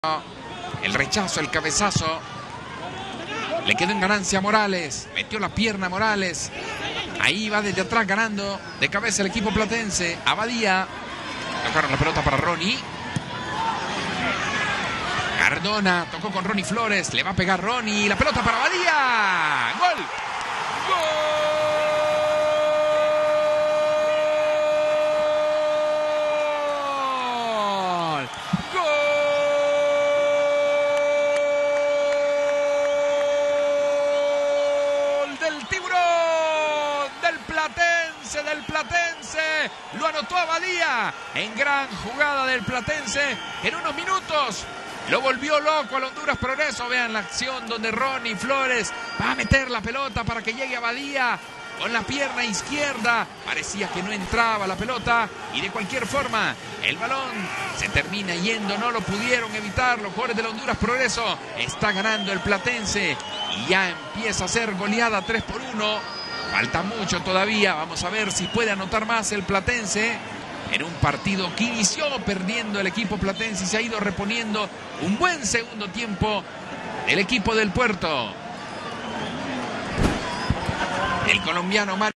El rechazo, el cabezazo. Le quedó en ganancia a Morales. Metió la pierna Morales. Ahí va desde atrás ganando de cabeza el equipo platense. Abadía. Tocaron la pelota para Ronnie. Cardona tocó con Ronnie Flores. Le va a pegar Ronnie. La pelota para Abadía. ¡Gol! ¡Gol! Del Tiburón, del Platense, lo anotó Abadía en gran jugada del Platense. En unos minutos lo volvió loco al Honduras Progreso. Vean la acción donde Ronnie Flores va a meter la pelota para que llegue Abadía con la pierna izquierda. Parecía que no entraba la pelota y de cualquier forma el balón se termina yendo. No lo pudieron evitar los jugadores del Honduras Progreso. Está ganando el Platense y ya empieza a ser goleada 3-1. Falta mucho todavía. Vamos a ver si puede anotar más el Platense en un partido que inició perdiendo el equipo platense y se ha ido reponiendo. Un buen segundo tiempo del equipo del Puerto. El colombiano Mario